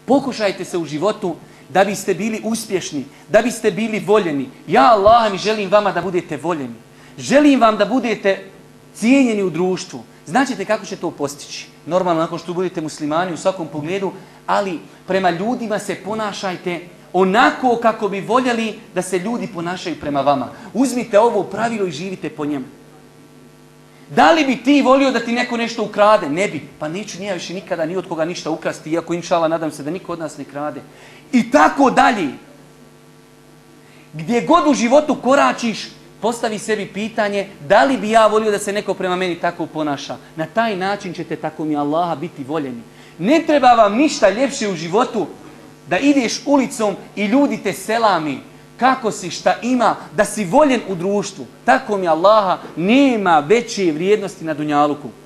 Pokušajte se u životu da biste bili uspješni, da biste bili voljeni. Ja, Allah, mi želim vama da budete voljeni. Želim vam da budete cijenjeni u društvu. Značite kako će to postići? Normalno, nakon što budete muslimani u svakom pogledu, ali prema ljudima se ponašajte onako kako bi voljeli da se ljudi ponašaju prema vama. Uzmite ovo pravilo i živite po njemu. Da li bi ti volio da ti neko nešto ukrade? Ne bi. Pa neću nije više nikada ni od koga ništa ukrasti, iako inšala nadam se da niko od nas ne krade. I tako dalje. Gdje god u životu koračiš, postavi sebi pitanje da li bi ja volio da se neko prema meni tako ponaša. Na taj način ćete, tako mi Allaha, biti voljeni. Ne treba vam ništa ljepše u životu da ideš ulicom i ljudi te selami. Kako si, šta ima, da si voljen u društvu. Tako mi Allaha, nema veće vrijednosti na dunjaluku.